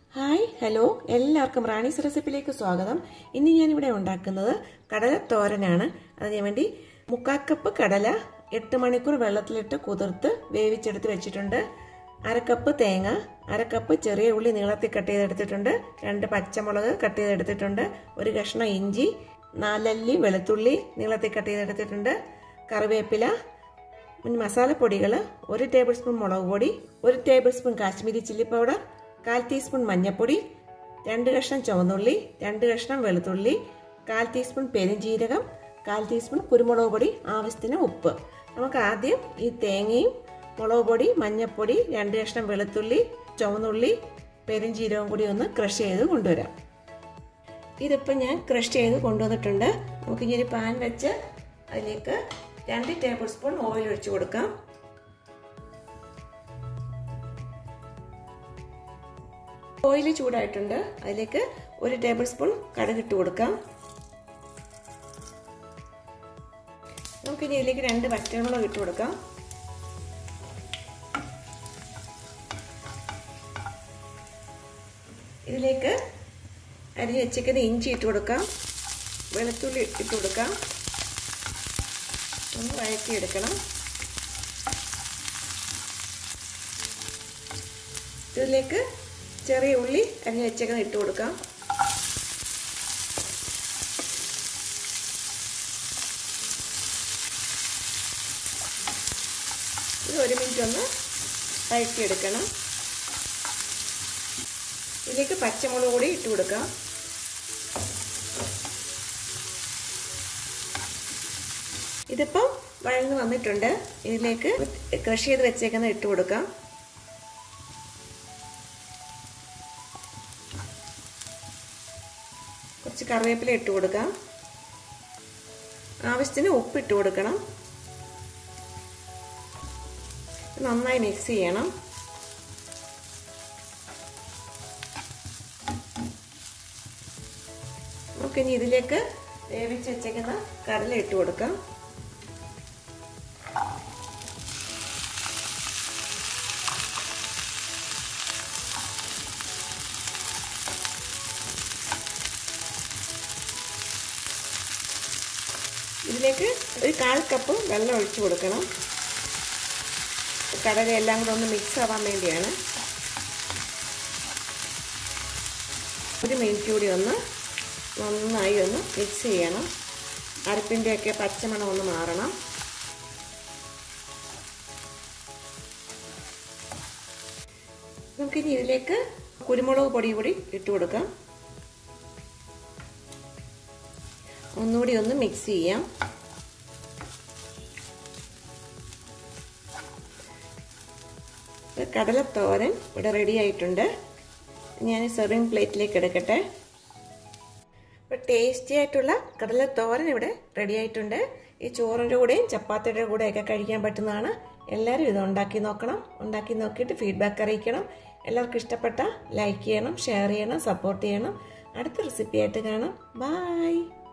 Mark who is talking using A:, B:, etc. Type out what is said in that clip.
A: Hi hello എല്ലാവർക്കും റാണീസ് റെസിപ്പിയിലേക്ക് സ്വാഗതം. ഇന്ന് ഞാനിവിടെ ഉണ്ടാക്കുന്നത് കടല തോരനാണ്. അതിനു വേണ്ടി 3/4 കപ്പ് കടല 8 മണിക്കൂർ വെള്ളത്തിലിട്ട് കുതിർത്ത് വേവിച്ചെടുത്ത് വെച്ചിട്ടുണ്ട്. 1/2 കപ്പ് തേങ്ങ, 1/2 കപ്പ് ചെറിയ ഉള്ളി നീളത്തിൽ കട്ട് ചെയ്തെടുത്തിട്ടുണ്ട്, 2 പച്ചമുളക് കട്ട് ചെയ്തെടുത്തിട്ടുണ്ട്, 1 കഷ്ണം ഇഞ്ചി, 4 അല്ലി വെളുത്തുള്ളി നീളത്തിൽ കട്ട് ചെയ്തെടുത്തിട്ടുണ്ട്, കറിവേപ്പില, മസാലപ്പൊടികൾ 1 ടേബിൾ സ്പൂൺ മുളക് പൊടി, 1 table spoon Kashmiri chilli powder, 1/4 teaspoon മഞ്ഞൾപ്പൊടി, 2 കഷ്ണം ചുവന്നുള്ളി, 2 കഷ്ണം വെളുത്തുള്ളി, 1/4 ടീസ്പൂൺ പെരുംജീരകം, 1/4 ടീസ്പൂൺ കുരുമുളക് പൊടി, ആവശ്യത്തിന് ഉപ്പ്. നമുക്ക് ആദ്യം ഈ തേങ്ങയും മുളക് പൊടി, മഞ്ഞൾപ്പൊടി, 2 കഷ്ണം വെളുത്തുള്ളി, ചുവന്നുള്ളി, പെരുംജീരകം കൂടി ഒന്ന് ക്രഷ് ചെയ്ത് കൊണ്ടുവരാം. ഇതിപ്പോൾ ഞാൻ ക്രഷ് ചെയ്ത് കൊണ്ടുവന്നിട്ടുണ്ട്. നമുക്ക് ഇനി ഒരു പാൻ വെച്ച് അതിലേക്ക് 2 ടേബിൾ സ്പൂൺ ഓയിൽ ഒഴിച്ചു കൊടുക്കാം. ഓയിൽ ചൂടായിട്ടുണ്ട്. അതിലേക്ക് 1 ടേബിൾ സ്പൂൺ കടുക് ഇട്ട് കൊടുക്കാം. നമുക്കിനി ഇതിലേക്ക് 2 പച്ചമുളക് ഇട്ട് കൊടുക്കാം. ഇതിലേക്ക് അരിഞ്ഞ് വെച്ചിരിക്കുന്ന ഇഞ്ചി ഇട്ട് കൊടുക്കാം, വെളുത്തുള്ളി ഇട്ട് കൊടുക്കാം, ഒന്ന് വഴറ്റിയെടുക്കണം. ഇതിലേക്ക് ചെറിയ ഉള്ളി അരിഞ്ഞ് വെച്ചേക്കുന്നത് ഇട്ട് കൊടുക്കാം. ഇത് 1 മിനിറ്റ് ഒന്ന് വഴറ്റിയെടുക്കണം. ഇതിലേക്ക് പച്ചമുളക് കൂടി ഇട്ട് കൊടുക്കാം. ഇതിപ്പം വഴന്ന് വന്നിട്ടുണ്ട്. ഇതിലേക്ക് ക്രഷ് ചെയ്ത് വെച്ചേക്കുന്നത് ഇട്ട് കൊടുക്കാം. കുറച്ച് കറിവേപ്പില ഇട്ട് കൊടുക്കാം. ആവശ്യത്തിന് ഉപ്പ് ഇട്ട് കൊടുക്കണം. നന്നായി മിക്സ് ചെയ്യണം. നമുക്കിനി ഇതിലേക്ക് വേവിച്ച് വെച്ചേക്കുന്ന കടല ഇട്ട് കൊടുക്കാം. ഇതിലേക്ക് 1/4 കപ്പ് വെള്ളം ഒഴിച്ചു കൊടുക്കണം. കടല എല്ലാം കൂടെ ഒന്ന് മിക്സ് ആവാൻ വേണ്ടിയാണ്. 1 മിനിറ്റ് കൂടി ഒന്ന് നന്നായി ഒന്ന് മിക്സ് ചെയ്യണം. അരപ്പിൻ്റെയൊക്കെ പച്ചമണം ഒന്ന് മാറണം. നമുക്കിനി ഇതിലേക്ക് കുരുമുളക് പൊടി കൂടി ഇട്ട് കൊടുക്കാം. ഒന്നുകൂടി ഒന്ന് മിക്സ് ചെയ്യാം. കടല തോരൻ ഇവിടെ റെഡി ആയിട്ടുണ്ട്. ഞാൻ സെർവിങ് പ്ലേറ്റിലേക്ക് എടുക്കട്ടെ. ഇപ്പോൾ ടേസ്റ്റി ആയിട്ടുള്ള കടല തോരൻ ഇവിടെ റെഡി ആയിട്ടുണ്ട്. ഈ ചോറിൻ്റെ കൂടെയും ചപ്പാത്തിയുടെ കൂടെയൊക്കെ കഴിക്കാൻ പറ്റുന്നതാണ്. എല്ലാവരും ഇത് ഉണ്ടാക്കി നോക്കണം. ഉണ്ടാക്കി നോക്കിയിട്ട് ഫീഡ്ബാക്ക് അറിയിക്കണം. എല്ലാവർക്കും ഇഷ്ടപ്പെട്ട ലൈക്ക് ചെയ്യണം, ഷെയർ ചെയ്യണം, സപ്പോർട്ട് ചെയ്യണം. അടുത്ത റെസിപ്പി ആയിട്ട് കാണാം. ബൈ.